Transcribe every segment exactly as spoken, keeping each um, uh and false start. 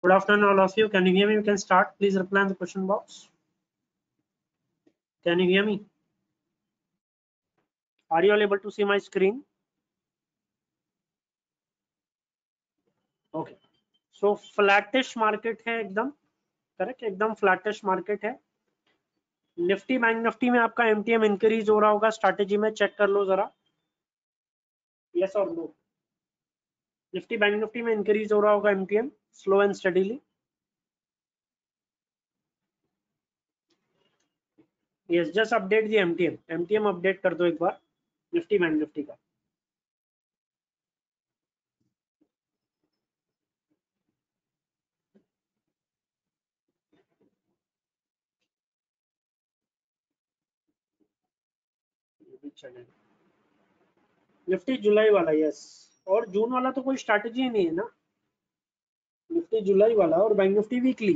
Good afternoon, all of you. Can you hear me? We can start. Please reply in the question box. Can you hear me? Are you all able to see my screen? Okay. So flattish market है एकदम correct, एकदम flattish market है. Nifty bank Nifty में आपका MTM increase हो रहा होगा strategy में, चेक कर लो जरा. यस और नो? निफ्टी बैंक निफ्टी में इंक्रीज हो रहा होगा MTM slow and steadily. Yes, just update the MTM. MTM update कर दो एक बार निफ्टी बैंक निफ्टी का. निफ्टी जुलाई वाला यस, और जून वाला तो कोई स्ट्रैटेजी ही नहीं है ना. निफ्टी जुलाई वाला और bank Nifty weekly.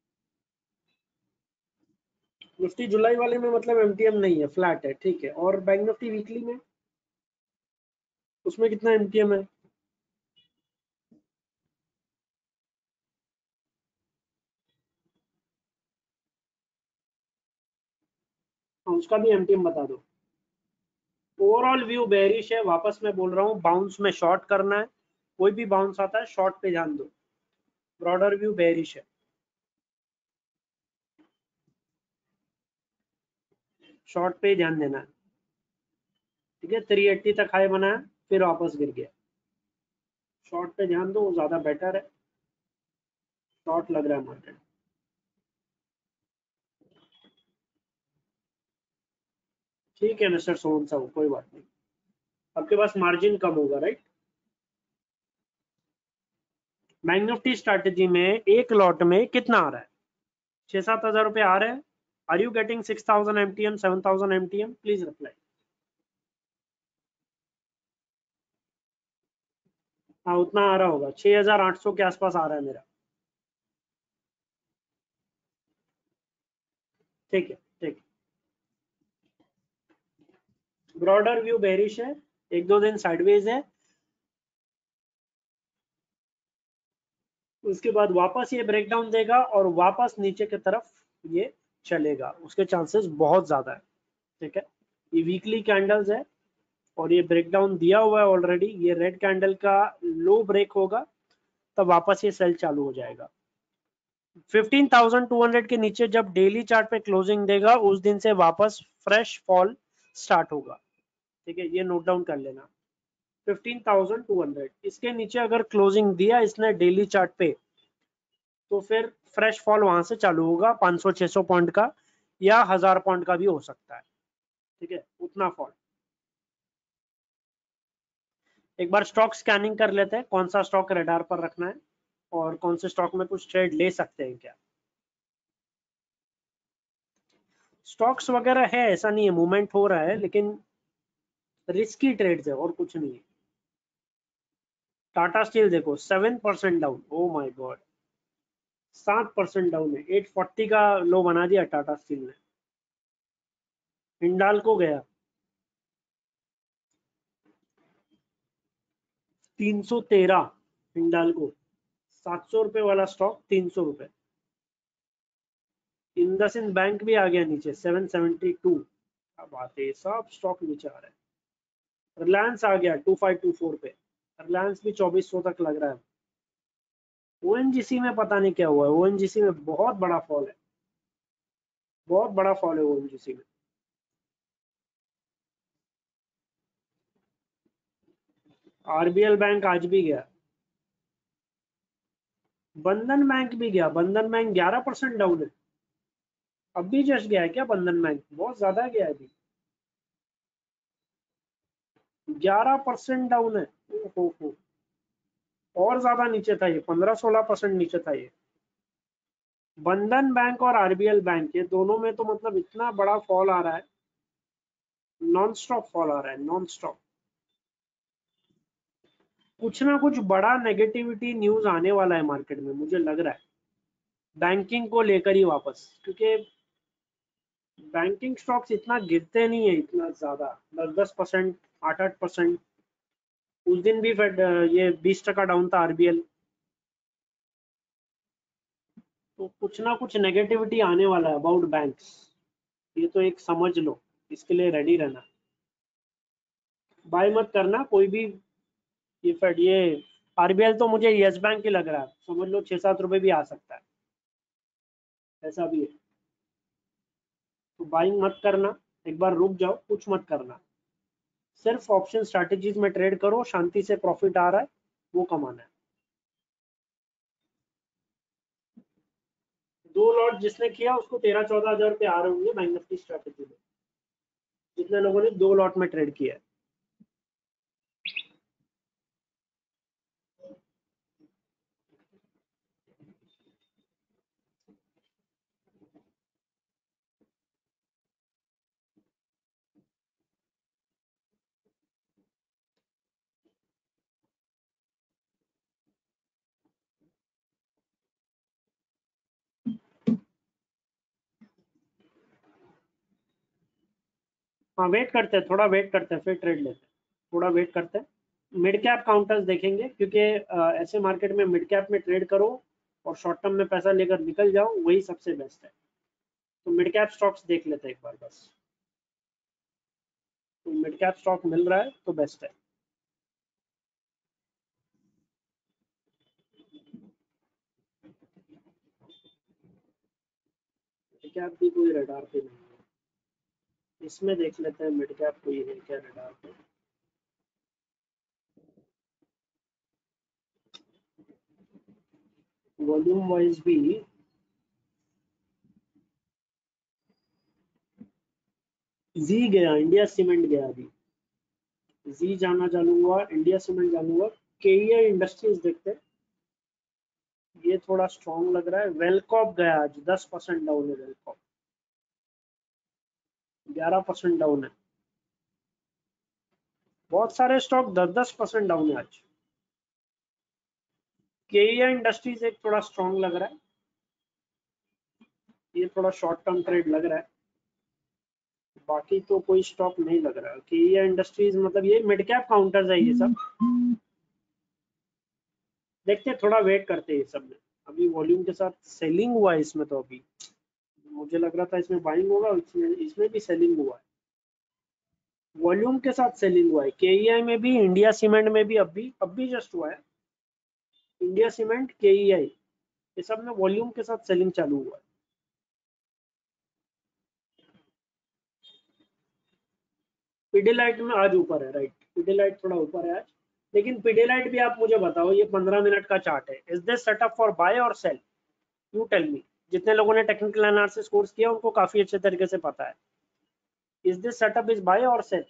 Nifty July वाले में मतलब एमटीएम नहीं है, फ्लैट है, ठीक है. और बैंक निफ्टी वीकली में उसमें कितना एमटीएम है? उसका भी एमटीएम बता दो. ओवरऑल व्यू बेरिश है, वापस मैं बोल रहा हूँ. बाउंस में शॉर्ट करना है, कोई भी बाउंस आता है शॉर्ट पे ध्यान दो. ब्रॉडर व्यू बेरिश है, शॉर्ट पे ध्यान देना है. ठीक है, तीन सौ अस्सी तक हाई बनाया फिर वापस गिर गया. शॉर्ट पे ध्यान दो, ज्यादा बेटर है. शॉर्ट लग रहा है मार्केट. ठीक है मिस्टर सोहन साहब, कोई बात नहीं. आपके पास मार्जिन कम होगा, राइट. बैंक निफ्टी स्ट्रैटेजी में एक लॉट में कितना आ रहा है? छह सात हजार रुपए आ रहे हैं. Are you getting six thousand MTM, seven thousand MTM? Please reply. हाँ, उतना आ रहा होगा. छह हजार आठ सौ के आसपास आ रहा है मेरा. ठीक है, ठीक. ब्रॉडर व्यू बेरिश है, एक दो दिन साइडवेज है, उसके बाद वापस ये ब्रेकडाउन देगा और वापस नीचे की तरफ ये चलेगा. उसके चांसेस बहुत ज्यादा है. ठीक है, ये वीकली कैंडल्स है और ये ब्रेकडाउन दिया हुआ है ऑलरेडी. ये रेड कैंडल का लो ब्रेक होगा तब वापस ये सेल चालू हो जाएगा. पंद्रह हज़ार दो सौ के नीचे जब डेली चार्ट पे क्लोजिंग देगा उस दिन से वापस फ्रेश फॉल स्टार्ट होगा. ठीक है, ये नोट डाउन कर लेना. पंद्रह हज़ार दो सौ, इसके नीचे अगर क्लोजिंग दिया इसने डेली चार्ट पे तो फिर फ्रेश फॉल वहां से चालू होगा. पाँच सौ छह सौ पॉइंट का या हजार पॉइंट का भी हो सकता है. ठीक है, उतना फॉल. एक बार स्टॉक स्कैनिंग कर लेते हैं, कौन सा स्टॉक रडार पर रखना है और कौन से स्टॉक में कुछ ट्रेड ले सकते हैं क्या. स्टॉक्स वगैरह है, ऐसा नहीं है, मूवमेंट हो रहा है, लेकिन रिस्की ट्रेड्स है और कुछ नहीं है. टाटा स्टील देखो seven percent down. Oh my god, सात परसेंट डाउन है. आठ सौ चालीस का लो बना दिया टाटा स्टील ने. हिंडाल्को गया तीन सौ तेरह. हिंडाल्को सात सौ रुपए वाला स्टॉक तीन सौ रुपए. इंडसइंड बैंक भी आ गया नीचे सेवन सेवेंटी टू. क्या बात है, सब स्टॉक नीचे आ रहा है. रिलायंस आ गया टू फाइव टू फोर पे. रिलायंस भी चौबीस सौ तक लग रहा है. ओएनजीसी में पता नहीं क्या हुआ है. ओएनजीसी में बहुत बड़ा फॉल है, बहुत बड़ा फॉल है ओएनजीसी में. आरबीएल बैंक आज भी गया. बंधन बैंक भी गया. बंधन बैंक ग्यारह परसेंट डाउन है. अभी जस्ट गया है क्या बंधन बैंक? बहुत ज्यादा गया है अभी. ग्यारह परसेंट डाउन है. ओ हो, और ज्यादा नीचे था ये. पंद्रह सोलह परसेंट नीचे था ये. बंधन बैंक और आरबीएल बैंक, ये दोनों में तो मतलब इतना बड़ा फॉल आ रहा है. नॉन स्टॉप फॉल आ रहा है, नॉन स्टॉप. कुछ ना कुछ बड़ा नेगेटिविटी न्यूज आने वाला है मार्केट में, मुझे लग रहा है बैंकिंग को लेकर ही वापस. क्योंकि बैंकिंग स्टॉक्स इतना गिरते नहीं है, इतना ज्यादा. दस दस परसेंट, आठ आठ परसेंट. उस दिन भी फेड ये बीस टका डाउन था आरबीएल. तो कुछ ना कुछ नेगेटिविटी आने वाला है अबाउट बैंक्स, ये तो एक समझ लो, इसके लिए रेडी रहना। बाय मत करना कोई भी ये फेड, ये आरबीएल तो मुझे यस बैंक ही लग रहा है, समझ लो छह सात रुपए भी आ सकता है, ऐसा भी है। तो बाइंग मत करना, एक बार रुक जाओ, कुछ मत करना, सिर्फ ऑप्शन स्ट्रैटेजीज में ट्रेड करो, शांति से प्रॉफिट आ रहा है वो कमाना है। दो लॉट जिसने किया उसको तेरह चौदह हजार रुपये आ रहे होंगे बैंक निफ्टी स्ट्रैटेजी में, जितने लोगों ने दो लॉट में ट्रेड किया है। हाँ वेट करते हैं, थोड़ा वेट करते हैं, फिर ट्रेड लेते हैं, थोड़ा वेट करते हैं। मिड कैप काउंटर्स देखेंगे, क्योंकि अ, ऐसे मार्केट में मिड कैप में ट्रेड करो और शॉर्ट टर्म में पैसा लेकर निकल जाओ, वही सबसे बेस्ट है। तो मिड कैप स्टॉक्स देख लेते हैं एक बार बस, तो मिड कैप स्टॉक मिल रहा है तो बेस्ट है। मिड कैप भी कोई रडार पे नहीं है, इसमें देख लेते हैं मिड कैप कोई है क्या रडार पे। वॉल्यूम वाइज भी जी गया, इंडिया सीमेंट गया अभी, जी जाना चालू हुआ, इंडिया सीमेंट चालू हुआ। केईआई इंडस्ट्रीज देखते हैं, ये थोड़ा स्ट्रॉन्ग लग रहा है। वेलकॉप गया आज, दस परसेंट डाउन है वेलकॉप, ग्यारह परसेंट डाउन है। बहुत सारे स्टॉक दस दस परसेंट डाउन है आज। केईआई इंडस्ट्रीज एक थोड़ा स्ट्रॉन्ग लग रहा है, ये थोड़ा शॉर्ट टर्म ट्रेड लग रहा है, बाकी तो कोई स्टॉक नहीं लग रहा है। केईआई इंडस्ट्रीज मतलब ये मिड कैप काउंटर्स है ये सब, देखते हैं, थोड़ा वेट करते हैं ये सब में। अभी वॉल्यूम के साथ सेलिंग हुआ है इसमें, तो अभी मुझे लग रहा था इसमें बाइंग होगा, इसमें इसमें भी सेलिंग हुआ है, वॉल्यूम के साथ सेलिंग हुआ है। केईआई में भी, इंडिया सीमेंट में भी, अभी अभी जस्ट हुआ है। इंडिया सीमेंट, केईआई, ये सब में वॉल्यूम के साथ सेलिंग चालू हुआ है। पिडिलाइट में आज ऊपर है, राइट, पिडिलाइट थोड़ा ऊपर है आज, लेकिन पिडिलाइट भी आप मुझे बताओ, ये पंद्रह मिनट का चार्ट है, is this setup for buy और सेल? यू टेल मी, जितने लोगों ने टेक्निकल एनालिसिस कोर्स किया उनको काफी अच्छे तरीके से पता है, is this setup is buy और sell?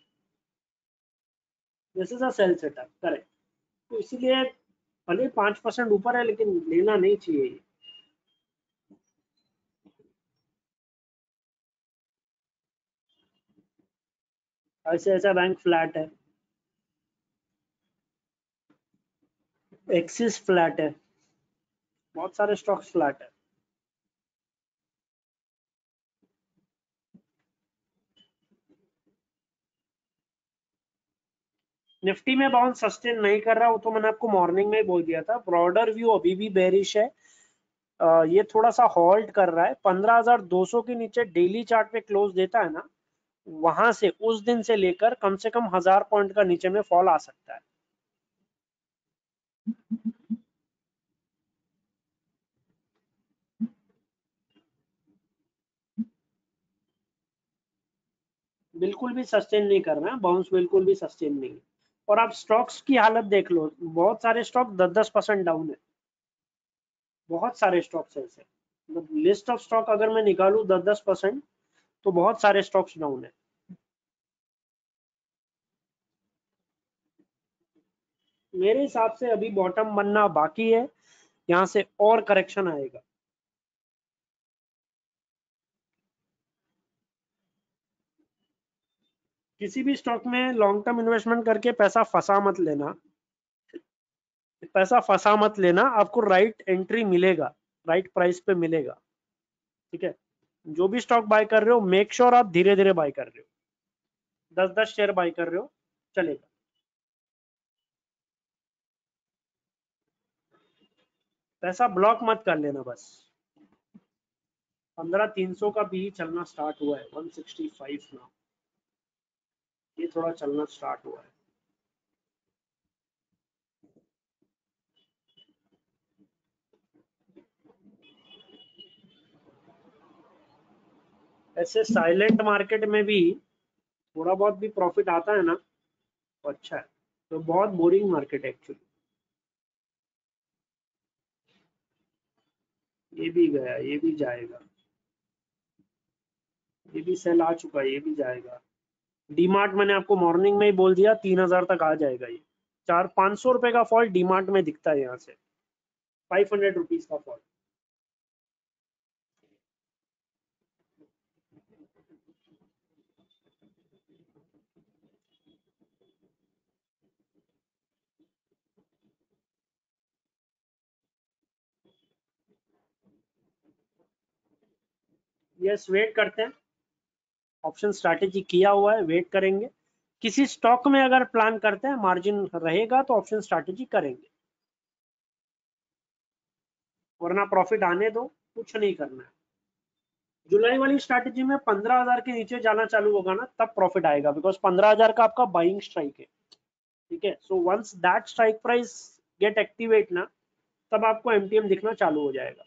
This is a sell setup, correct. तो इसीलिए भले पांच परसेंट ऊपर है लेकिन लेना नहीं चाहिए ये। ऐसे ऐसा बैंक फ्लैट है, एक्सिस फ्लैट है, बहुत सारे स्टॉक्स फ्लैट है। निफ्टी में बाउंस सस्टेन नहीं कर रहा, वो तो मैंने आपको मॉर्निंग में ही बोल दिया था। ब्रॉडर व्यू अभी भी बेरिश है, आ, ये थोड़ा सा हॉल्ट कर रहा है। पंद्रह हजार दो सौ के नीचे डेली चार्ट पे क्लोज देता है ना, वहां से उस दिन से लेकर कम से कम हजार पॉइंट का नीचे में फॉल आ सकता है। बिल्कुल भी सस्टेन नहीं कर रहा है बाउंस, बिल्कुल भी सस्टेन नहीं है। और आप स्टॉक्स की हालत देख लो, बहुत सारे स्टॉक दस दस परसेंट डाउन है, बहुत सारे स्टॉक्स ऐसे, मतलब लिस्ट ऑफ स्टॉक अगर मैं निकालूं दस दस परसेंट, तो बहुत सारे स्टॉक्स डाउन है। मेरे हिसाब से अभी बॉटम बनना बाकी है, यहाँ से और करेक्शन आएगा। किसी भी स्टॉक में लॉन्ग टर्म इन्वेस्टमेंट करके पैसा फंसा मत लेना, पैसा फंसा मत लेना, आपको राइट एंट्री मिलेगा, राइट प्राइस पे मिलेगा, ठीक है। जो भी स्टॉक बाय कर रहे हो मेक श्योर आप धीरे धीरे बाय कर रहे हो, दस दस शेयर बाय कर रहे हो, चलेगा। पैसा ब्लॉक मत कर लेना बस। पंद्रह तीन सौ का भी चलना स्टार्ट हुआ है, वन सिक्सटी फाइव ना, ये थोड़ा चलना स्टार्ट हुआ है। ऐसे साइलेंट मार्केट में भी थोड़ा बहुत भी प्रॉफिट आता है ना तो अच्छा है, तो बहुत बोरिंग मार्केट है एक्चुअली। ये भी गया, ये भी जाएगा, ये भी सेल आ चुका है, ये भी जाएगा। डीमार्ट मैंने आपको मॉर्निंग में ही बोल दिया तीन हजार तक आ जाएगा ये। चार पाँच सौ रुपए का फॉल डीमार्ट में दिखता है यहाँ से, फाइव हंड्रेड रुपीज का फॉल। यस, वेट करते हैं, ऑप्शन स्ट्रैटेजी किया हुआ है, वेट करेंगे। किसी स्टॉक में अगर प्लान करते हैं मार्जिन रहेगा तो ऑप्शन स्ट्रैटेजी करेंगे, वरना प्रॉफिट आने दो, कुछ नहीं करना है। जुलाई वाली स्ट्रैटेजी में पंद्रह हजार के नीचे जाना चालू होगा ना तब प्रॉफिट आएगा, बिकॉज पंद्रह हजार का आपका बाइंग स्ट्राइक है, ठीक है। So once that strike price get activate ना, तब आपको एमटीएम दिखना चालू हो जाएगा।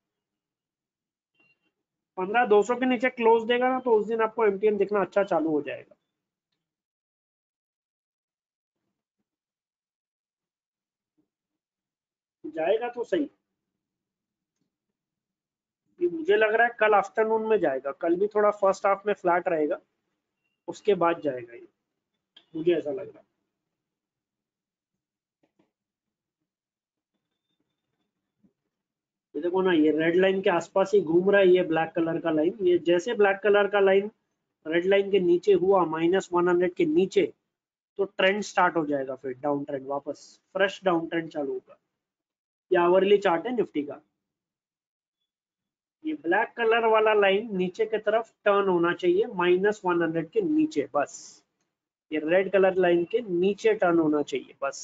पंद्रह दो सौ के नीचे क्लोज देगा ना तो उस दिन आपको एमटीएम दिखना अच्छा चालू हो जाएगा। जाएगा तो सही, ये मुझे लग रहा है कल आफ्टरनून में जाएगा, कल भी थोड़ा फर्स्ट हाफ में फ्लैट रहेगा, उसके बाद जाएगा ये, मुझे ऐसा लग रहा है। ये देखो ना, ये रेड लाइन के आसपास ही घूम रहा है, ये ब्लैक कलर का लाइन, ये जैसे ब्लैक कलर का लाइन रेड लाइन के नीचे हुआ, माइनस वन हंड्रेड के नीचे, तो ट्रेंड स्टार्ट हो जाएगा, फिर डाउन ट्रेंड वापस फ्रेश डाउन ट्रेंड चालू होगा। ये आवरली चार्ट है निफ्टी का, ये ब्लैक कलर वाला लाइन नीचे की तरफ टर्न होना चाहिए माइनस वन हंड्रेड के नीचे, बस ये रेड कलर लाइन के नीचे टर्न होना चाहिए बस।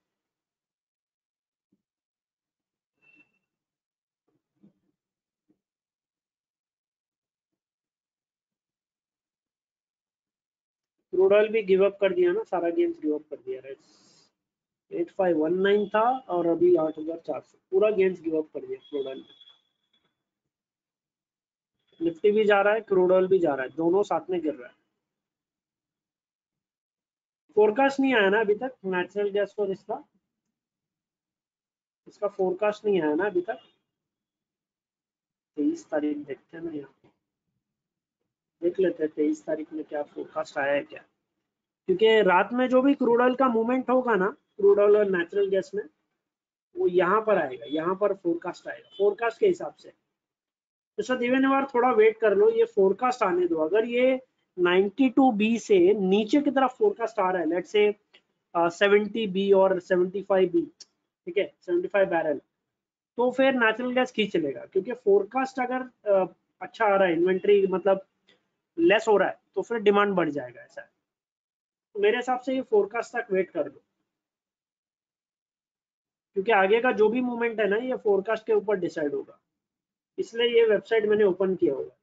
क्रूड ऑयल भी गिव अप कर दिया ना, सारा गेम्स गिव अप कर दिया। एट फाइव वन नाइन था और अभी आठ हजार चार सौ, पूरा गेम्स गिव अप कर दिया क्रूड ऑयल में। निफ्टी भी जा रहा है, क्रूड ऑयल भी जा रहा है, दोनों साथ में गिर रहा है। फोरकास्ट नहीं आया ना अभी तक नेचुरल गैस और इसका, इसका फोरकास्ट नहीं आया ना अभी तक। तेईस तारीख देखते हैं ना, यहाँ देख लेते हैं तेईस तारीख में क्या फोरकास्ट आया है क्या, क्योंकि रात में जो भी क्रूड ऑयल का मूवमेंट होगा ना, क्रूड ऑयल और नेचुरल गैस में, वो यहाँ पर आएगा, यहाँ पर फोरकास्ट आएगा फोरकास्ट के हिसाब से। तो सर दिव्यनवार थोड़ा वेट कर लो, ये फोरकास्ट आने दो, अगर ये नाइंटी टू बी से नीचे की तरफ फोरकास्ट आ रहा है, लेट्स से सेवेंटी बी और सेवेंटी फाइव बी, ठीक है, सेवेंटी फाइव बैरल, तो फिर नेचुरल गैस खींच लेगा, क्योंकि फोरकास्ट अगर uh, अच्छा आ रहा है, इन्वेंट्री मतलब लेस हो रहा है, तो फिर डिमांड बढ़ जाएगा, ऐसा है। तो मेरे हिसाब से ये फोरकास्ट तक वेट कर लो, क्योंकि आगे का जो भी मूवमेंट है ना ये फोरकास्ट के ऊपर डिसाइड होगा, इसलिए ये वेबसाइट मैंने ओपन किया होगा।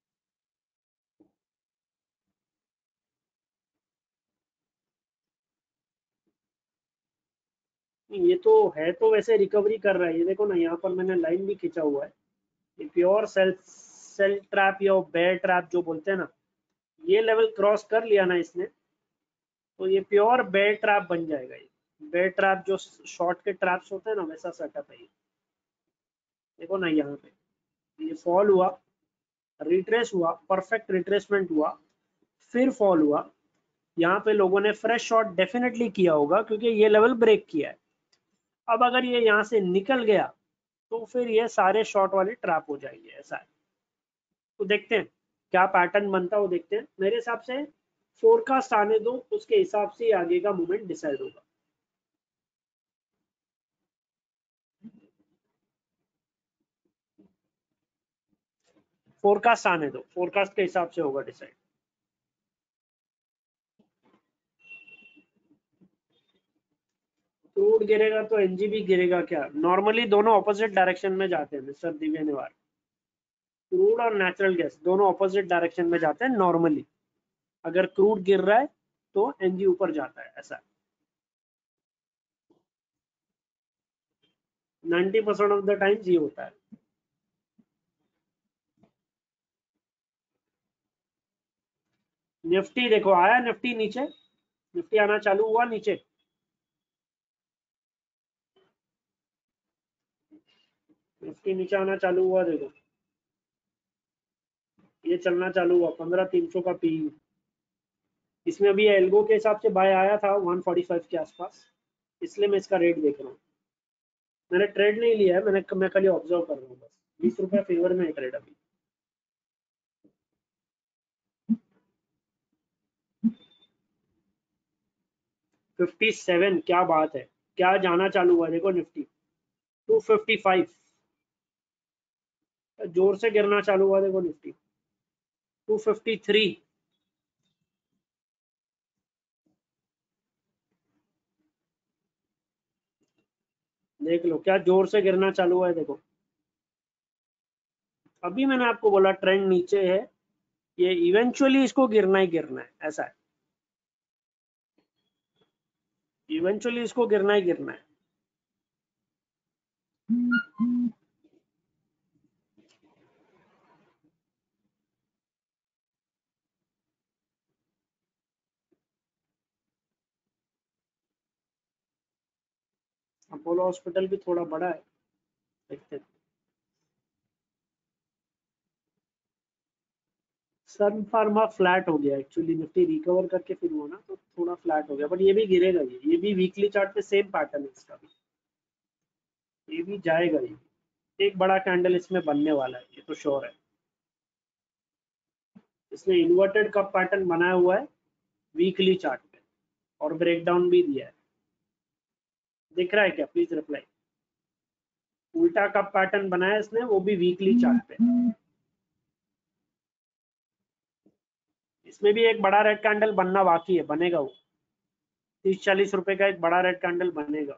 ये तो है, तो वैसे रिकवरी कर रहा है, ये देखो ना, यहाँ पर मैंने लाइन भी खींचा हुआ है, ये प्योर सेल सेल ट्रैप या बेयर ट्रैप जो बोलते हैं ना, ये लेवल क्रॉस कर लिया ना इसने, तो ये प्योर बेयर ट्रैप बन जाएगा। ये बेयर ट्रैप जो शॉर्ट के ट्रैप्स होते हैं ना, वैसा सेटअप है ये। देखो ना यहाँ पे ये फॉल हुआ, रिट्रेस हुआ, परफेक्ट रिट्रेसमेंट हुआ, फिर फॉल हुआ, यहाँ पे लोगों ने फ्रेश शॉट डेफिनेटली किया होगा क्योंकि ये लेवल ब्रेक किया है। अब अगर ये यहाँ से निकल गया तो फिर ये सारे शॉर्ट वाले ट्रैप हो जाएंगे, ऐसा है। तो देखते हैं क्या पैटर्न बनता है, वो देखते हैं। मेरे हिसाब से फोरकास्ट आने दो, उसके हिसाब से आगे का मूवमेंट डिसाइड होगा। फोरकास्ट आने दो, फोरकास्ट के हिसाब से होगा डिसाइड। क्रूड गिरेगा तो एनजी भी गिरेगा क्या? नॉर्मली दोनों ऑपोजिट डायरेक्शन में जाते हैं मिस्टर दिव्य निवार। क्रूड और नेचुरल गैस दोनों ऑपोजिट डायरेक्शन में जाते हैं नॉर्मली। अगर क्रूड गिर रहा है तो एनजी ऊपर जाता है, ऐसा ninety percent of the times ये होता है। निफ्टी देखो आया, निफ्टी नीचे, निफ्टी आना चालू हुआ नीचे, निफ्टी नीचे आना चालू हुआ, देखो ये चलना चालू हुआ, पंद्रह तीन सौ का पी। इसमें अभी एल्गो के हिसाब से बाय आया था वन फोर्टी फाइव के आसपास, इसलिए मैं इसका रेट देख रहा हूँ। मैंने ट्रेड नहीं लिया है, मैंने मैं खाली ऑब्जर्व कर रहा हूँ बस। बीस रुपया फेवर में है ट्रेड अभी। फिफ्टी सेवन, क्या बात है, क्या जाना चालू हुआ, देखो निफ्टी टू फिफ्टी फाइव, जोर से गिरना चालू हुआ, देखो निफ्टी टू फिफ्टी थ्री, देख लो क्या जोर से गिरना चालू हुआ है, देखो अभी मैंने आपको बोला ट्रेंड नीचे है, ये इवेंचुअली इसको गिरना ही गिरना है, ऐसा है, इवेंचुअली इसको गिरना ही गिरना है। अपोलो हॉस्पिटल भी थोड़ा बड़ा है, देखते हैं। सन फार्मा फ्लैट हो गया एक्चुअली, निफ्टी रिकवर करके फिर हुआ ना, तो थोड़ा फ्लैट हो गया, बट ये भी गिरेगा, ये ये भी वीकली चार्ट पे सेम पैटर्न है इसका भी, ये भी जाएगा, ये एक बड़ा कैंडल इसमें बनने वाला है, ये तो श्योर है। इसने इन्वर्टेड कप पैटर्न बनाया हुआ है वीकली चार्ट पे, और ब्रेकडाउन भी दिया है, दिख रहा है क्या, प्लीज रिप्लाई। उल्टा कप पैटर्न बनाया इसने, वो भी वीकली चार्ट पे। इसमें भी एक बड़ा रेड कैंडल बनना बाकी है, बनेगा वो, तीस चालीस रुपए का एक बड़ा रेड कैंडल बनेगा।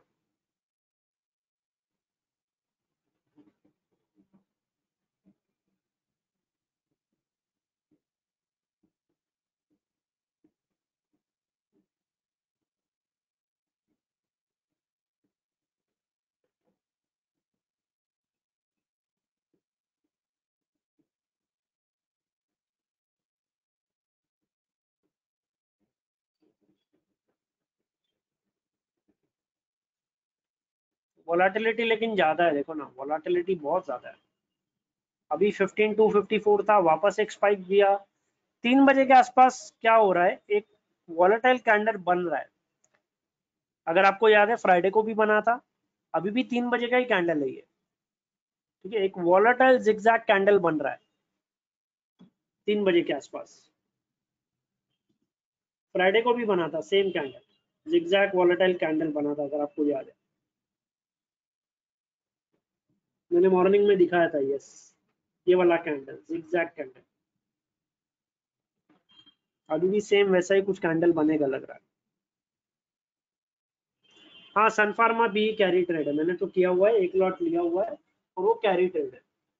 वोलाटिलिटी लेकिन ज्यादा है, देखो ना वोलाटिलिटी बहुत ज्यादा है। अभी फिफ्टीन टू फिफ्टी फोर था, वापस एक स्पाइक दिया, तीन बजे के आसपास क्या हो रहा है, एक वॉलेटाइल कैंडल बन रहा है। अगर आपको याद है फ्राइडे को भी बना था, अभी भी तीन बजे का ही कैंडल है ये, ठीक है, एक वॉलेटाइल जिगजैग कैंडल बन रहा है तीन बजे के आसपास। फ्राइडे को भी बना था same candle, zigzag volatile candle बना था, अगर आपको याद है, मैंने मॉर्निंग में दिखाया था, यस ये वाला कैंडल जिगजैग कैंडल, अभी भी सेम वैसा ही कुछ कैंडल बनेगा लग रहा है। हाँ सन फार्मा भी कैरी ट्रेड है, मैंने तो किया हुआ है, एक लॉट लिया हुआ है और वो कैरी ट्रेड है।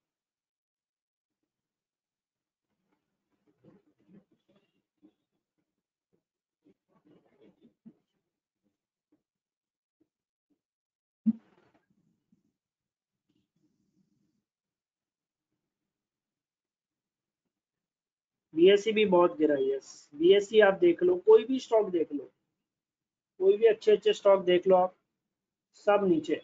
बीएससी भी बहुत गिरा है, यस बीएससी आप देख लो, कोई भी स्टॉक देख लो, कोई भी अच्छे अच्छे स्टॉक देख लो आप, सब नीचे।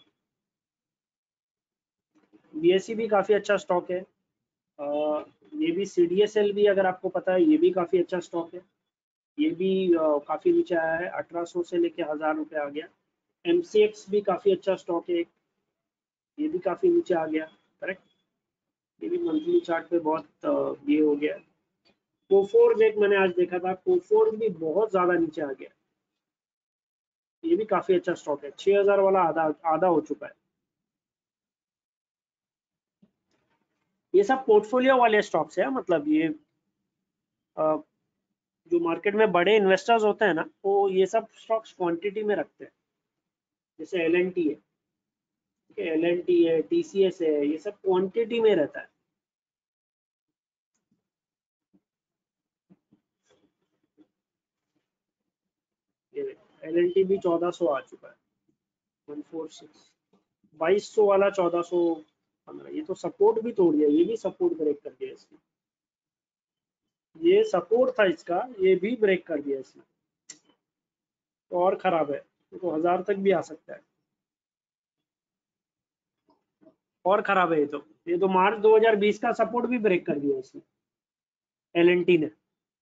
बीएससी भी काफी अच्छा स्टॉक है, अ, ये भी सीडीएसएल भी अगर आपको पता है, ये भी काफी अच्छा स्टॉक है, ये भी अ, काफी नीचे आया है, अठारह सौ से लेके हजार रुपए आ गया। एमसीएक्स भी काफी अच्छा स्टॉक है, ये भी काफी नीचे आ गया, करेक्ट, ये भी मंथली चार्ट पे बहुत अ, ये हो गया। कोफोर्ज एक मैंने आज देखा था, कोफोर्ज भी बहुत ज्यादा नीचे आ गया, ये भी काफी अच्छा स्टॉक है, छह हजार वाला आधा आधा हो चुका है। ये सब पोर्टफोलियो वाले स्टॉक्स है, मतलब ये अ, जो मार्केट में बड़े इन्वेस्टर्स होते हैं ना, वो ये सब स्टॉक्स क्वांटिटी में रखते हैं, जैसे एल एन टी है, एल एन टी है, टीसीएस है, ये सब क्वांटिटी में रहता है। एल एन टी भी चौदह सौ आ चुका है, वन फोर सिक्स, बाईस सौ वाला चौदह सौ पंद्रह, ये तो सपोर्ट भी तोड़ दिया, ये भी सपोर्ट ब्रेक कर दिया इसने, ये सपोर्ट था इसका, ये भी ब्रेक कर दिया इसने, तो और खराब है, तो हजार तक भी आ सकता है, और खराब है ये तो, ये तो मार्च दो हज़ार बीस का सपोर्ट भी ब्रेक कर दिया इसने, एल एन टी ने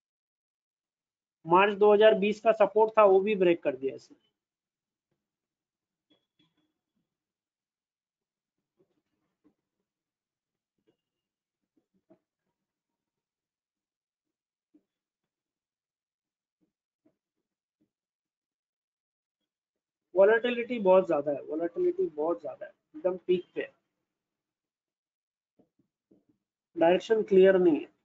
मार्च दो हज़ार बीस का सपोर्ट था वो भी ब्रेक कर दिया इसने। वॉलेटिलिटी बहुत ज्यादा है, वॉलेटिलिटी बहुत ज्यादा है, एकदम पीक पे है, डायरेक्शन क्लियर नहीं है।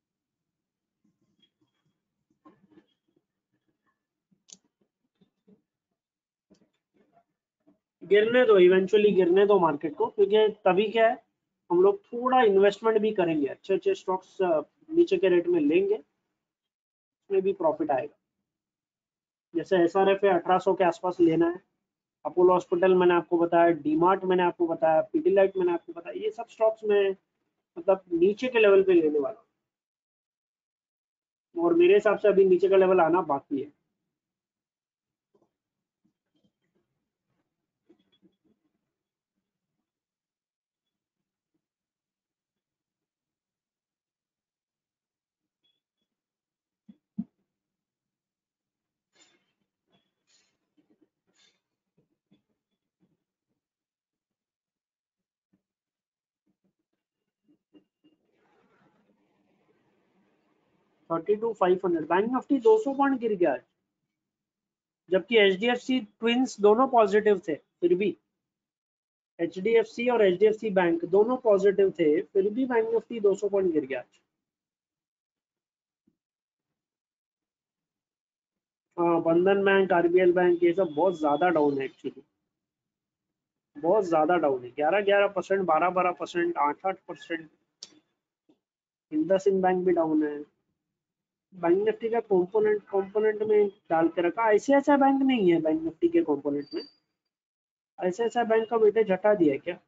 गिरने दो, इवेंचुअली गिरने दो मार्केट को, क्योंकि तभी क्या है, हम लोग थोड़ा इन्वेस्टमेंट भी करेंगे, अच्छे अच्छे स्टॉक्स नीचे के रेट में लेंगे, उसमें भी प्रॉफिट आएगा। जैसे एस आर एफ है अठारह सौ के आसपास लेना है, अपोलो हॉस्पिटल मैंने आपको बताया, डीमार्ट मैंने आपको बताया, पीडीलाइट मैंने आपको बताया, ये सब स्टॉक्स में मतलब नीचे के लेवल पे लेने वाला हूं, और मेरे हिसाब से अभी नीचे का लेवल आना बाकी है। Thirty two five hundred, bank Nifty दो सौ पॉइंट गिर गया, जबकि H D F C twins दोनों पॉजिटिव थे, फिर भी एच डी एफ सी और H D F C bank दोनों पॉजिटिव थे, फिर भी बैंक निफ्टी दो सौ पॉइंट गिर गया। हाँ, Bandhan bank, R B L bank, ये सब बहुत ज्यादा डाउन है एक्चुअली, बहुत ज्यादा डाउन है, ग्यारह ग्यारह परसेंट, बारह बारह परसेंट, आठ आठ परसेंट। इंडसइंड बैंक भी डाउन है। बैंक निफ्टी का कंपोनेंट कंपोनेंट में डाल के रखा, आईसीआईसीआई बैंक नहीं है बैंक निफ्टी के कंपोनेंट में, आईसीआईसीआई बैंक का वेटेज हटा दिया है क्या?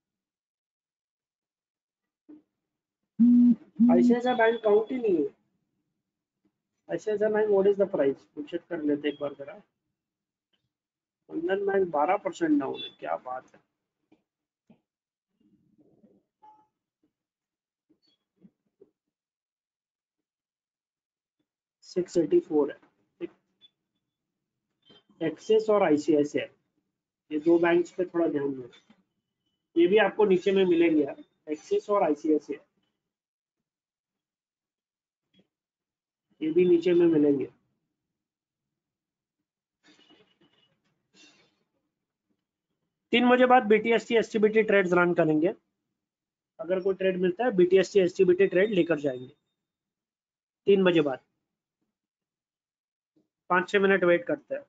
आईसीआईसीआई बैंक काउंट ही नहीं है, ICICI bank what is the price, check कर लेते एक बार जरा। बंधन बैंक बारह परसेंट डाउन है, क्या बात है। सिक्स एटी फोर है। एक्सिस और आईसीआईसीआई, ये दो बैंक्स पे थोड़ा ध्यान दो, ये भी आपको नीचे में मिलेंगे यार, एक्सिस और आईसीआईसीआई, ये भी नीचे में मिलेंगे। तीन बजे बाद बीटीएससी एसटीबीटी ट्रेड्स रन करेंगे, अगर कोई ट्रेड मिलता है बीटीएससी एसटीबीटी ट्रेड लेकर जाएंगे तीन बजे बाद, पाँच छह मिनट वेट करते हैं।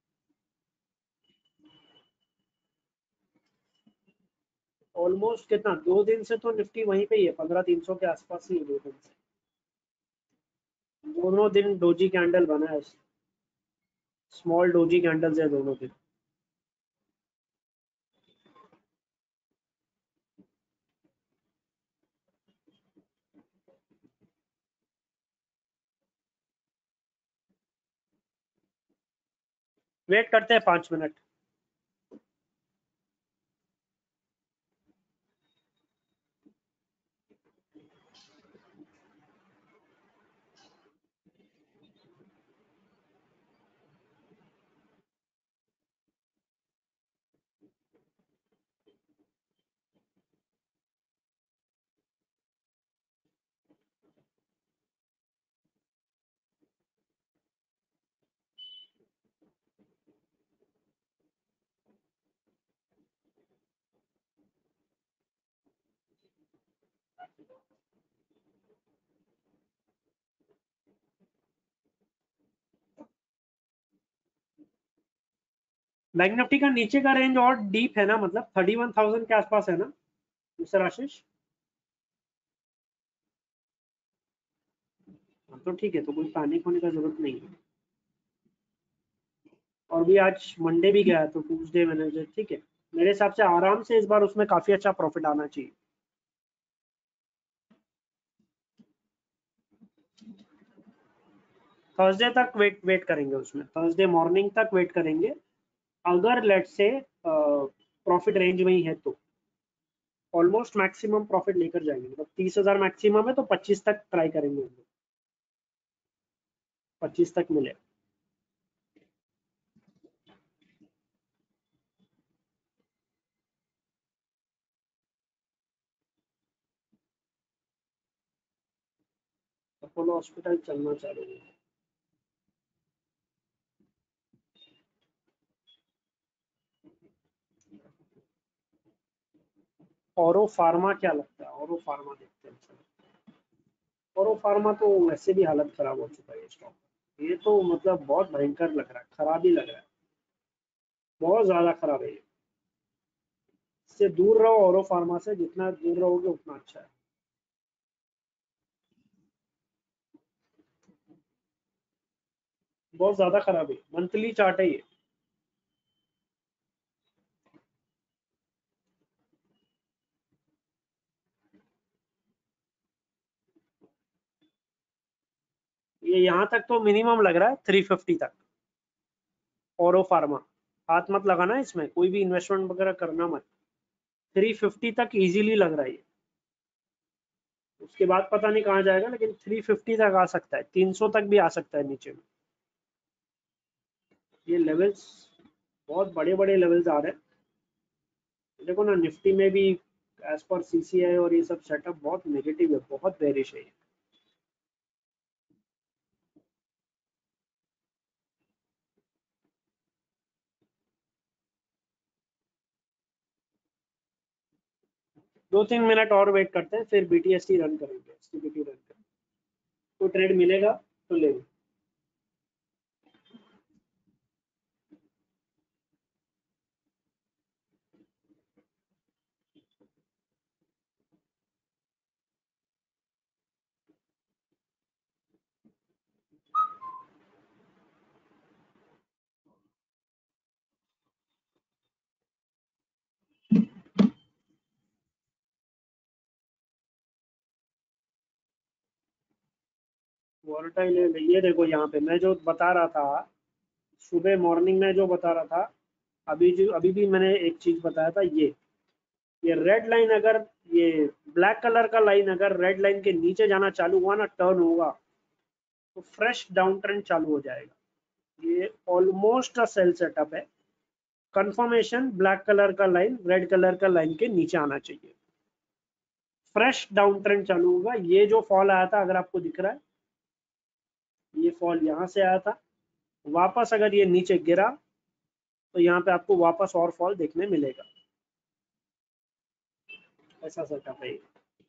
ऑलमोस्ट कितना, दो दिन से तो निफ्टी वहीं पे ही है, पंद्रह तीन सौ के आसपास ही है दो दिन से, दोनों दिन डोजी कैंडल बना है, स्मॉल डोजी कैंडल्स है दोनों दिन। वेट करते हैं पाँच मिनट। बैंक निफ्टी का नीचे का रेंज और डीप है ना, मतलब थर्टी वन थाउजेंड के आसपास है ना मिस्टर आशीष? हाँ, तो ठीक है, तो कोई पैनिक होने का जरूरत नहीं है। और भी आज मंडे भी गया तो ट्यूसडे वेडनेसडे ठीक है, मेरे हिसाब से आराम से इस बार उसमें काफी अच्छा प्रॉफिट आना चाहिए। थर्सडे तक वेट वेट करेंगे, उसमें थर्सडे मॉर्निंग तक वेट करेंगे। अगर लेट से प्रॉफिट रेंज में ही है तो ऑलमोस्ट मैक्सिमम प्रॉफिट लेकर जाएंगे, मतलब तीस हजार मैक्सिमम है तो पच्चीस तक ट्राई करेंगे हम लोग, पच्चीस तक मिले। अपोलो हॉस्पिटल चलना चालू है। औरो फार्मा क्या लगता है, औरो फार्मा देखते हैं। औरो फार्मा तो वैसे भी हालत खराब हो चुका है स्टॉक, ये तो मतलब बहुत भयंकर लग रहा है, खराब ही लग रहा है, बहुत ज्यादा खराब है ये। इससे दूर रहो, औरो फार्मा से जितना दूर रहोगे उतना अच्छा है। बहुत ज्यादा खराब है, मंथली चार्ट है ये। ये यहाँ तक तो मिनिमम लग रहा है थ्री फिफ्टी तक। औरो फार्मा हाथ मत लगाना इसमें, कोई भी इन्वेस्टमेंट वगैरह करना मत। थ्री फिफ्टी तक इजीली लग रहा है ये। उसके बाद पता नहीं कहाँ जाएगा, लेकिन थ्री फिफ्टी तक आ सकता है, तीन सौ तक भी आ सकता है नीचे में। ये लेवल्स बहुत बड़े बड़े लेवल्स आ रहे हैं। देखो ना निफ्टी में भी एज पर सीसीआई और ये सब सेटअप बहुत नेगेटिव है, बहुत बेरिश है ये। दो तीन मिनट और वेट करते हैं, फिर बीटीएसटी रन करेंगे, एसटीबीटी रन करेंगे, तो ट्रेड मिलेगा तो लेंगे। वॉलेटाइल है ये, देखो यहाँ पे मैं जो बता रहा था, सुबह मॉर्निंग में जो बता रहा था, अभी जो अभी भी मैंने एक चीज बताया था, ये ये रेड लाइन अगर, ये ब्लैक कलर का लाइन अगर रेड लाइन के नीचे जाना चालू हुआ ना, टर्न होगा, तो फ्रेश डाउन ट्रेंड चालू हो जाएगा। ये ऑलमोस्ट अ सेल सेटअप है। कंफर्मेशन ब्लैक कलर का लाइन रेड कलर का लाइन के नीचे आना चाहिए, फ्रेश डाउन ट्रेंड चालू होगा। ये जो फॉल आया था, अगर आपको दिख रहा है, ये फॉल यहाँ से आया था, वापस अगर ये नीचे गिरा तो यहाँ पे आपको वापस और फॉल देखने मिलेगा। ऐसा सेटअप है ये।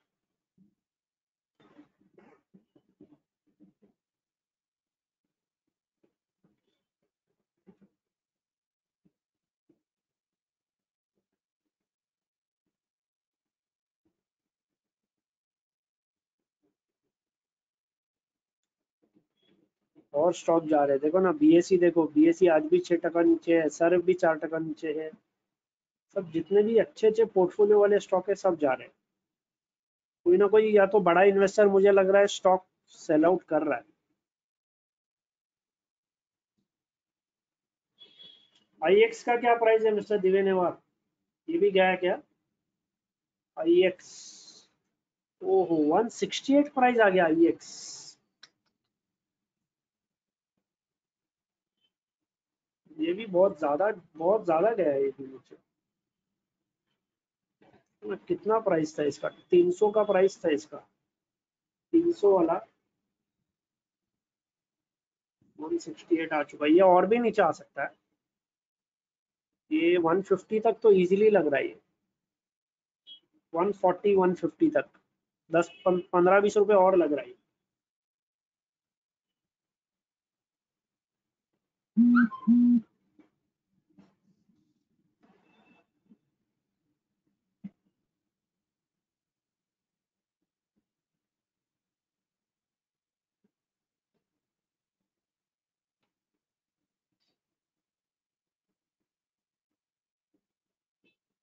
और स्टॉक जा रहे हैं, देखो ना बीएसई, देखो बीएसई आज भी छह टका नीचे है, सर्फ भी चार टका नीचे है। सब जितने भी अच्छे अच्छे पोर्टफोलियो वाले स्टॉक है सब जा रहे हैं। कोई ना कोई या तो बड़ा इन्वेस्टर मुझे लग रहा है स्टॉक सेल आउट कर रहा है। आईएक्स का क्या प्राइस है मिस्टर दिव्य नेवार, ये भी गया है क्या? आईएक्स, ओहो वन सिक्सटी एट प्राइस आ गया आईएक्स। ये भी बहुत ज्यादा, बहुत ज्यादा गया है ये भी नीचे। कितना प्राइस था इसका, तीन सौ का प्राइस था इसका, तीन सौ वाला वन सिक्सटी एट आ चुका है, ये और भी नीचे आ सकता है। ये वन फिफ्टी तक तो इजीली लग रहा है ये, वन फोर्टी वन फिफ्टी तक, दस पंद्रह बीस रुपए और लग रहा है।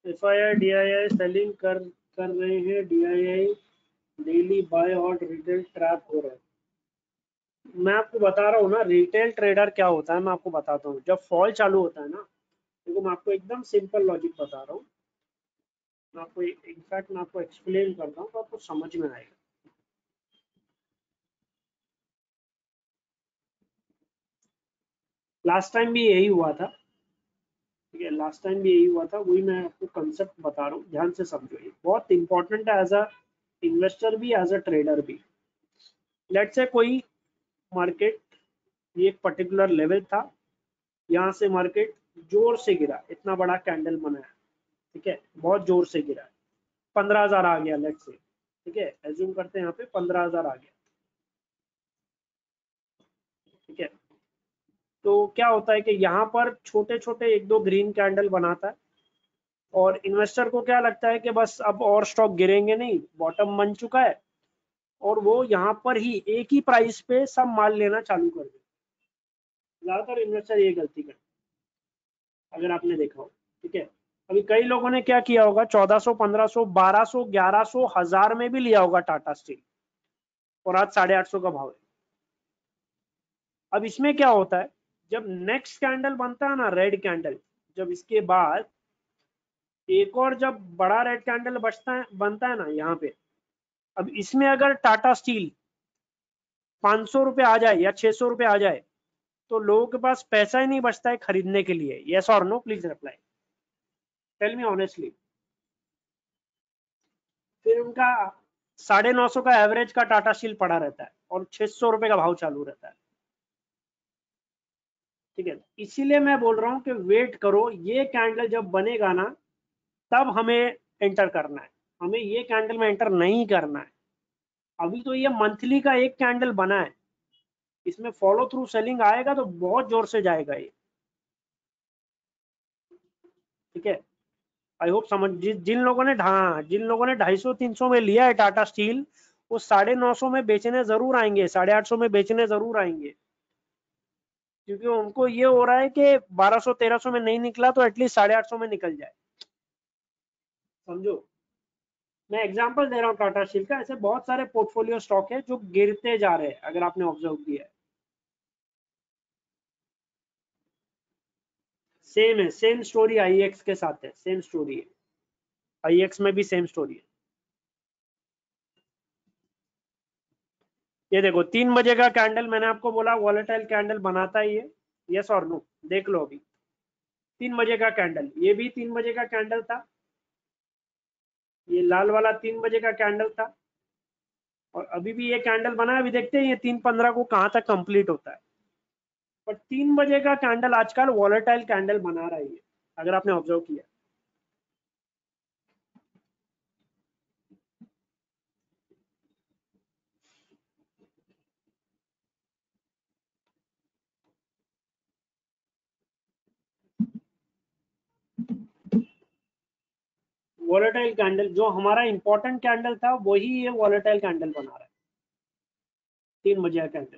F I I D I I selling कर कर रहे हैं, D I I daily buy और रिटेल ट्रैप हो रहा है। मैं आपको बता रहा हूँ ना रिटेल ट्रेडर क्या होता है, मैं आपको बताता हूँ। जब फॉल चालू होता है ना, देखो मैं आपको एकदम सिंपल लॉजिक बता रहा हूँ, मैं आपको इनफैक्ट मैं आपको एक्सप्लेन करता हूँ तो आपको समझ में आएगा। लास्ट टाइम भी यही हुआ था, ठीक है, लास्ट टाइम भी यही हुआ था, वही मैं आपको कंसेप्ट बता रहा हूँ, ध्यान से समझो, ये बहुत इंपॉर्टेंट है एज अ इन्वेस्टर भी, एज अ ट्रेडर भी। लेट्स से कोई मार्केट ये एक पर्टिकुलर लेवल था, यहाँ से मार्केट जोर से गिरा, इतना बड़ा कैंडल बनाया, ठीक है, बहुत जोर से गिरा, पंद्रह हजार आ गया लेट्स से, ठीक है, एज्यूम करते हैं यहाँ पे पंद्रह हजार आ गया, ठीक है। तो क्या होता है कि यहाँ पर छोटे छोटे एक दो ग्रीन कैंडल बनाता है, और इन्वेस्टर को क्या लगता है कि बस अब और स्टॉक गिरेंगे नहीं, बॉटम बन चुका है, और वो यहाँ पर ही एक ही प्राइस पे सब माल लेना चालू कर दे। ज्यादातर इन्वेस्टर ये गलती करते हैं, अगर आपने देखा हो, ठीक है। अभी कई लोगों ने क्या किया होगा, चौदह सौ, पंद्रह सौ, बारह सौ, ग्यारह सौ, हजार में भी लिया होगा टाटा स्टील, और आज साढ़े आठ सौ का भाव है। अब इसमें क्या होता है, जब नेक्स्ट कैंडल बनता है ना, रेड कैंडल, जब इसके बाद एक और जब बड़ा रेड कैंडल बचता है बनता है ना यहाँ पे, अब इसमें अगर टाटा स्टील पाँच सौ रुपए आ जाए या छह सौ रुपए आ जाए, तो लोगों के पास पैसा ही नहीं बचता है खरीदने के लिए। यस और no, please reply, tell me honestly. फिर उनका साढ़े नौ सौ का एवरेज का टाटा स्टील पड़ा रहता है, और छह सौ रुपए का भाव चालू रहता है, ठीक है। इसीलिए मैं बोल रहा हूँ कि वेट करो, ये कैंडल जब बनेगा ना, तब हमें एंटर करना है, हमें ये कैंडल में एंटर नहीं करना है। अभी तो ये मंथली का एक कैंडल बना है, इसमें फॉलो थ्रू सेलिंग आएगा तो बहुत जोर से जाएगा ये, ठीक है। आई होप समझ, जि, जिन लोगों ने हाँ जिन लोगों ने ढाई सौ तीन सौ में लिया है टाटा स्टील, वो साढ़े नौ सौ में बेचने जरूर आएंगे, साढ़े आठ सौ में बेचने जरूर आएंगे, क्योंकि उनको ये हो रहा है कि बारह सौ तेरह सौ में नहीं निकला तो एटलीस्ट साढ़े आठ सौ में निकल जाए। समझो, मैं एग्जांपल दे रहा हूँ टाटा स्टील का, ऐसे बहुत सारे पोर्टफोलियो स्टॉक है जो गिरते जा रहे हैं, अगर आपने ऑब्जर्व किया है। सेम है, सेम स्टोरी आई एक्स के साथ है, सेम स्टोरी है, आई एक्स में भी सेम स्टोरी है। ये देखो तीन बजे का कैंडल, मैंने आपको बोला वॉलेटाइल कैंडल बनाता है ये, यस और नो, देख लो अभी तीन बजे का कैंडल, ये भी तीन बजे का कैंडल था, ये लाल वाला तीन बजे का कैंडल था, और अभी भी ये कैंडल बना है। अभी देखते हैं ये तीन पंद्रह को कहां तक कंप्लीट होता है, पर तीन बजे का कैंडल आजकल वॉलेटाइल कैंडल बना रहा है ये, अगर आपने ऑब्जर्व किया। वॉलेटाइल कैंडल जो हमारा इंपॉर्टेंट कैंडल था, वही ये वॉलेटाइल कैंडल बना रहा है, तीन बजे का कैंडल।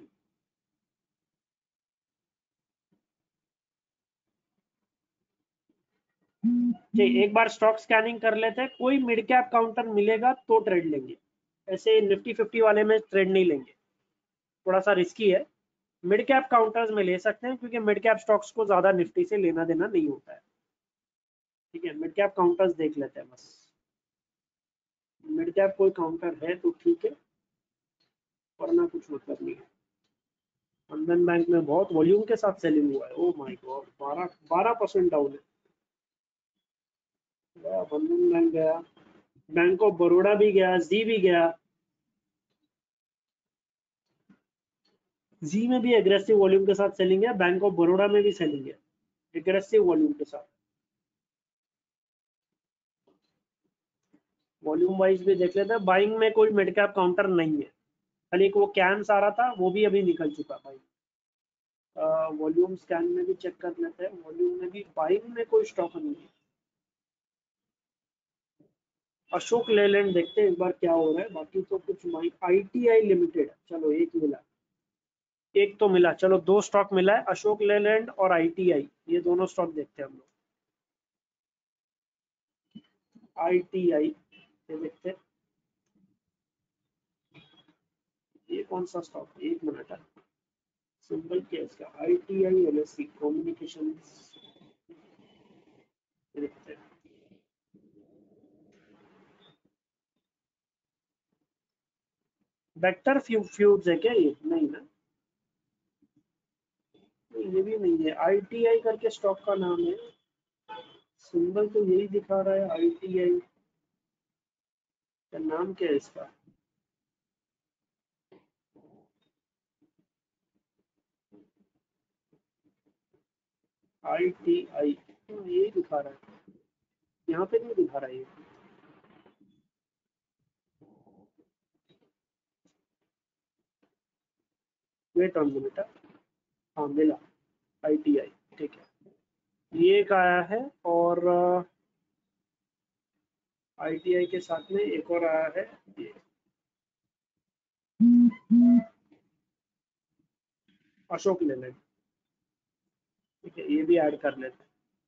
ठीक, एक बार स्टॉक स्कैनिंग कर लेते हैं, कोई मिड कैप काउंटर मिलेगा तो ट्रेड लेंगे, ऐसे निफ्टी फिफ्टी वाले में ट्रेड नहीं लेंगे, थोड़ा सा रिस्की है। मिड कैप काउंटर्स में ले सकते हैं, क्योंकि मिड कैप स्टॉक्स को ज्यादा निफ्टी से लेना देना नहीं होता है, ठीक है। मिड कैप काउंटर्स देख लेते हैं बस, मिड कैप कोई काउंटर है तो ठीक है, वरना कुछ मतलब नहीं है। बंधन बैंक में बहुत वॉल्यूम के साथ सेलिंग हुआ है, ओ माय गॉड, बारह बारह परसेंट डाउन है, गया बंधन बैंक गया, बैंक ऑफ बड़ौदा भी गया, जी भी गया, जी में भी एग्रेसिव वॉल्यूम के साथ सेलिंग है, बैंक ऑफ बड़ौदा में भी सेलिंग है एग्रेसिव वॉल्यूम के साथ। वॉल्यूम वाइज भी देख लेते हैं, बाइंग में कोई मिड कैप काउंटर नहीं है, खाली एक वो कैम्स आ रहा था, वो भी अभी निकल चुका भाई। वॉल्यूम स्कैन में भी चेक कर लेते हैं, वॉल्यूम में भी बाइंग में कोई स्टॉक नहीं है। अशोक लेलैंड देखते हैं एक बार क्या हो रहा है, बाकी तो कुछ आईटीआई लिमिटेड, चलो एक मिला, एक तो मिला, चलो दो स्टॉक मिला है, अशोक लेलैंड और आईटीआई, ये दोनों स्टॉक देखते हैं हम लोग। आई टी आई, ये देखते हैं ये कौन सा स्टॉक, एक मिनट है, सिंबल क्या है इसका, I T I L S C communication, देखते हैं। वेक्टर फ्यू फ्यूज है क्या ये, नहीं ना, नहीं, ये भी नहीं है, आई टी आई करके स्टॉक का नाम है, सिंबल तो यही दिखा रहा है आई टी आई, का नाम क्या है इसका, आई टी आई, यही दिखा रहा है, यहाँ पे नहीं दिखा रहा है ये, वेट ऑन मिनट, हाँ मिला, आई टी आई, ठीक है, ये एक आया है, और आई टी आई के साथ में एक और आया है, ये अशोक लेलैंड, ठीक है, ये भी ऐड कर लेते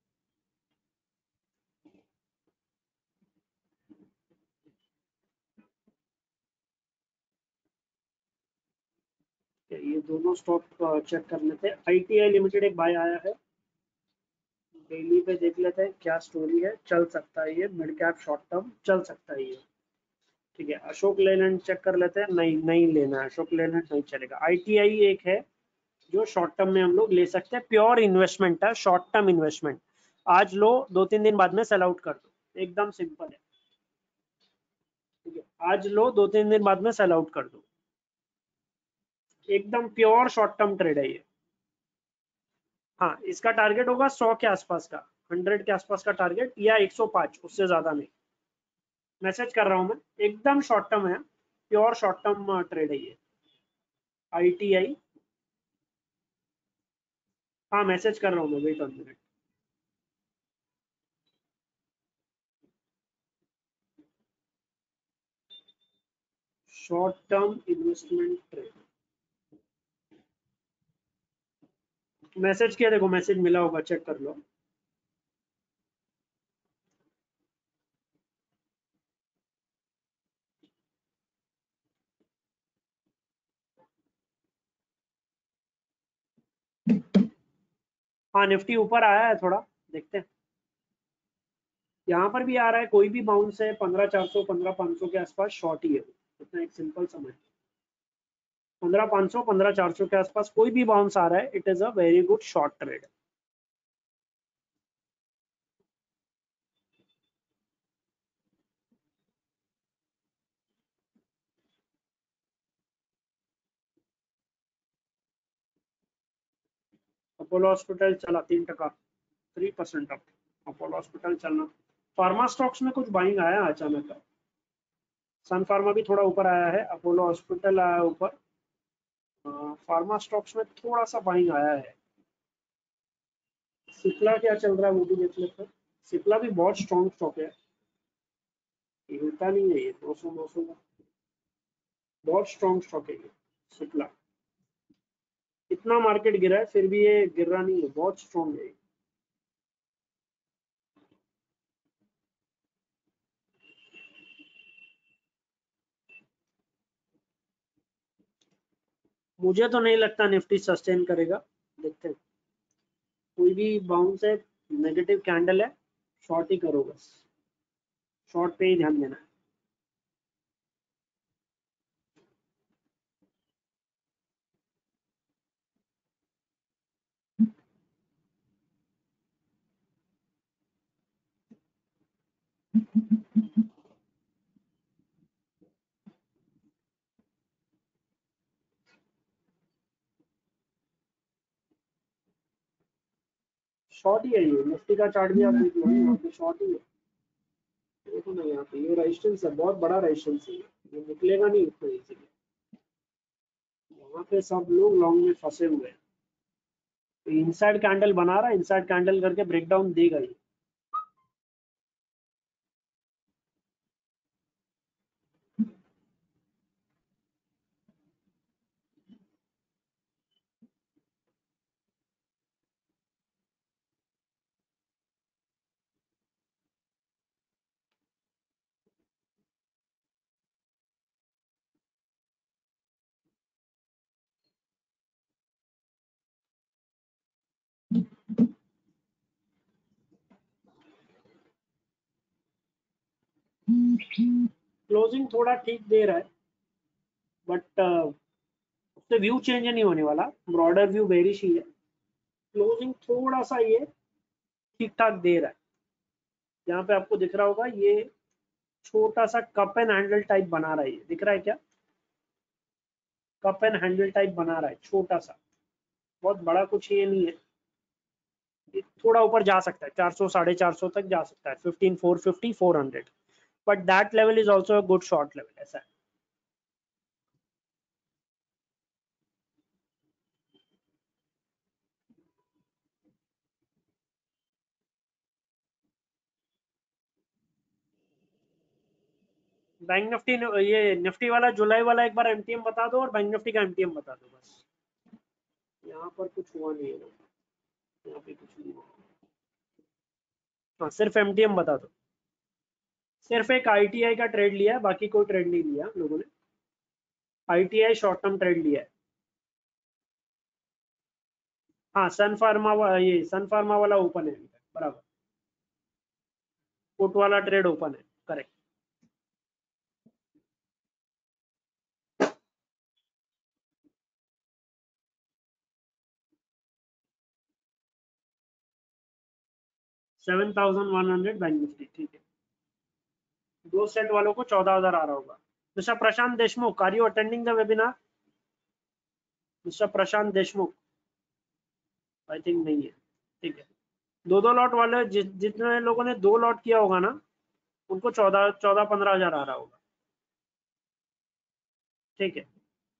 हैं, ये दोनों स्टॉक चेक कर लेते हैं। आई टी आई लिमिटेड एक बाय आया है, डेली पे देख लेते हैं क्या स्टोरी है, चल सकता है ये, मिड कैप शॉर्ट टर्म चल सकता है ये, ठीक है। अशोक लेलैंड चेक कर लेते हैं, नहीं नहीं लेना है, अशोक लेलैंड नहीं चलेगा। आई टी आई एक है जो शॉर्ट टर्म में हम लोग ले सकते हैं, प्योर इन्वेस्टमेंट है, शॉर्ट टर्म इन्वेस्टमेंट, आज लो, दो तीन दिन बाद में सेल आउट कर दो, एकदम सिंपल है, ठीक है, आज लो, दो तीन दिन बाद में सेल आउट कर दो, एकदम प्योर शॉर्ट टर्म ट्रेड है ये। हाँ, इसका टारगेट होगा सौ के आसपास का, हंड्रेड के आसपास का टारगेट, या एक सौ पाँच, उससे ज्यादा नहीं, मैसेज कर रहा हूँ मैं, एकदम शॉर्ट टर्म है, प्योर शॉर्ट टर्म ट्रेड है ये, आई टी आई, हाँ मैसेज कर रहा हूँ मैं, wait on minute, short term investment trade, message किया, देखो मैसेज मिला होगा, चेक कर लो। हाँ निफ्टी ऊपर आया है थोड़ा, देखते हैं, यहाँ पर भी आ रहा है, कोई भी बाउंस है पंद्रह चार सौ पंद्रह पाँच सौ के आसपास शॉर्ट ही है, इतना एक सिंपल समझ, पंद्रह पाँच सौ पंद्रह चार सौ के आसपास कोई भी बाउंस आ रहा है, it is a very good short trade. Apollo hospital चला तीन टका, three percent up, Apollo hospital चलना, फार्मा स्टॉक्स में कुछ बाइंग आया अचानक, सन फार्मा भी थोड़ा ऊपर आया है, अपोलो हॉस्पिटल आया ऊपर, फार्मा स्टॉक्स में थोड़ा सा बाइंग आया है। सिप्ला क्या चल रहा है वो भी देख लेते हैं, सिप्ला भी बहुत स्ट्रॉन्ग स्टॉक है, हिलता नहीं है ये, दो सौ नौ सौ का, बहुत स्ट्रॉन्ग स्टॉक है ये सिप्ला, इतना मार्केट गिरा है फिर भी ये गिर रहा नहीं है, बहुत स्ट्रॉन्ग है। मुझे तो नहीं लगता निफ्टी सस्टेन करेगा, देखते हैं, कोई भी बाउंस है, नेगेटिव कैंडल है, शॉर्ट ही करो बस, शॉर्ट पे ही ध्यान देना है। शॉर्ट ही है ये, निफ्टी का चार्ट भी आप देख लो, यहाँ पे शॉर्ट ही है, देखो ना यहाँ पे, ये रेजिस्टेंस है, बहुत बड़ा रेजिस्टेंस है ये, ये निकलेगा नहीं इतना इजीली, यहाँ पे सब लोग लॉन्ग में फंसे हुए हैं, तो इनसाइड कैंडल बना रहा है, इनसाइड कैंडल करके ब्रेकडाउन देगा ये, क्लोजिंग थोड़ा ठीक दे रहा है, बट उससे व्यू चेंज नहीं होने वाला, ब्रॉडर व्यू बेरिश ही है। क्लोजिंग थोड़ा सा ये ठीक ठाक दे रहा है। यहाँ पे आपको दिख रहा होगा ये छोटा सा कप एंड हैंडल टाइप बना रहा है, ये दिख रहा है क्या? कप एंड हैंडल टाइप बना रहा है छोटा सा, बहुत बड़ा कुछ ये नहीं है। ये थोड़ा ऊपर जा सकता है, चार सौ साढ़े चार सौ तक जा सकता है, fifteen four fifty four hundred, but that level is also a good short level, ऐसा है। बैंक निफ्टी, ये निफ्टी वाला जुलाई वाला एक बार एमटीएम बता दो, और बैंक निफ्टी का एमटीएम बता दो बस। यहाँ पर कुछ हुआ नहीं है, यहाँ पे कुछ नहीं हुआ। हाँ, सिर्फ एमटीएम बता दो। सिर्फ एक आईटीआई का ट्रेड लिया है, बाकी कोई ट्रेड नहीं लिया हम लोगों ने। आईटीआई शॉर्ट टर्म ट्रेड लिया है। हाँ, सन फार्मा, ये सन फार्मा वाला ओपन है बराबर, पुट वाला ट्रेड ओपन है, correct. Seven thousand one hundred bank Nifty, ठीक है। दो सेट वालों को चौदह हजार आ रहा होगा। Mister Prashant Deshmukh, are you attending the webinar? Mister Prashant Deshmukh, I think नहीं है, ठीक है। दो दो लॉट वाले जि, जितने लोगों ने दो लॉट किया होगा ना, उनको चौदह चौदह पंद्रह हजार आ रहा होगा, ठीक है।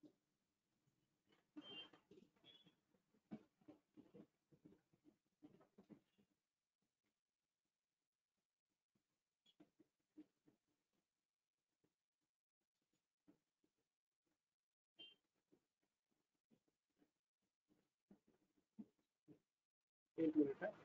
एक मिनट है।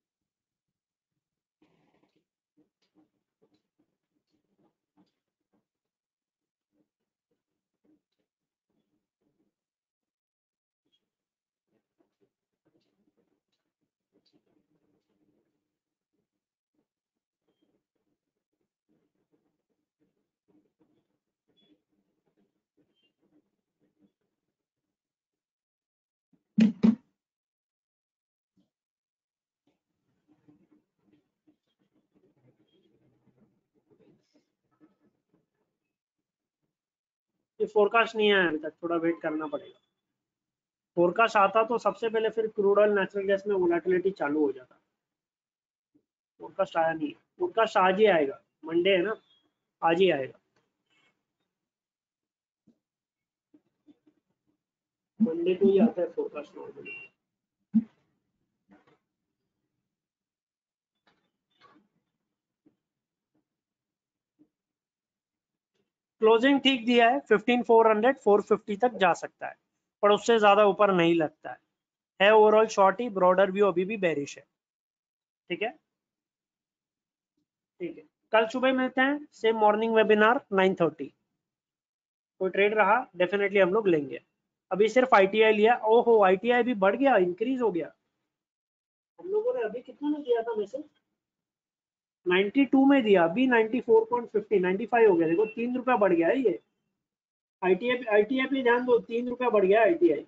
ये फोरकास्ट नहीं आया अभी तक, थोड़ा वेट करना पड़ेगा। फोरकास्ट आता तो सबसे पहले फिर क्रूड ऑयल नेचुरल गैस में वोलेटिलिटी चालू हो जाता। फोरकास्ट आया नहीं है, फोरकास्ट आज ही आएगा, मंडे है ना, आज ही आएगा, मंडे को ही आता है फोरकास्ट नॉर्मली। क्लोजिंग ठीक दिया है, fifteen four hundred four fifty तक जा सकता है, पर उससे ज्यादा ऊपर नहीं लगता है। है ओवरऑल शॉर्ट ही, ब्रॉडर व्यू अभी भी बेरिश है, ठीक है। ठीक है, कल सुबह मिलते हैं, same morning webinar nine thirty. कोई ट्रेड रहा डेफिनेटली हम लोग लेंगे। अभी सिर्फ आईटीआई लिया। ओहो, आईटीआई भी बढ़ गया, इंक्रीज हो गया। हम लोगों ने अभी कितना में दिया था मैसेज? बानवे में दिया, अभी चौरानवे पॉइंट फिफ्टी, पचानवे हो गया। देखो तीन रुपया बढ़ गया है ये। आईटीआई आईटीआई पे ध्यान दो, तीन रुपया बढ़ गया आईटीआई।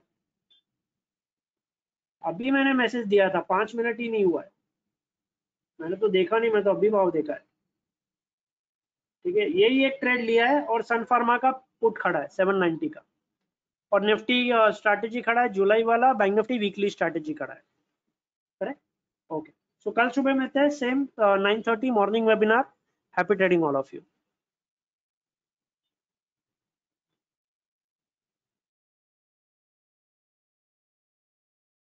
अभी मैंने मैसेज दिया था, पांच मिनट ही नहीं हुआ है, मैंने तो देखा नहीं, मैं तो अभी भाव देखा है, ठीक है। यही एक ट्रेड लिया है, और सन फार्मा का पुट खड़ा है सेवन नाइंटी का, और निफ्टी स्ट्रैटेजी खड़ा है जुलाई वाला, बैंक निफ्टी वीकली स्ट्रैटेजी खड़ा है, करेक्ट। ओके, सो कल सुबह मिलते हैं, same nine thirty morning webinar. Happy trading all of you.